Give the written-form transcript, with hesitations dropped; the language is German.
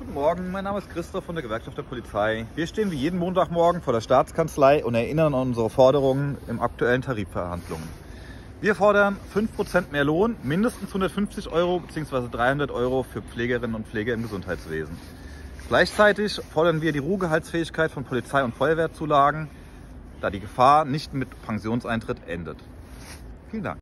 Guten Morgen, mein Name ist Christoph von der Gewerkschaft der Polizei. Wir stehen wie jeden Montagmorgen vor der Staatskanzlei und erinnern an unsere Forderungen im aktuellen Tarifverhandlungen. Wir fordern 5% mehr Lohn, mindestens 150 € bzw. 300 € für Pflegerinnen und Pfleger im Gesundheitswesen. Gleichzeitig fordern wir die Ruhegehaltsfähigkeit von Polizei- und Feuerwehrzulagen, da die Gefahr nicht mit Pensionseintritt endet. Vielen Dank.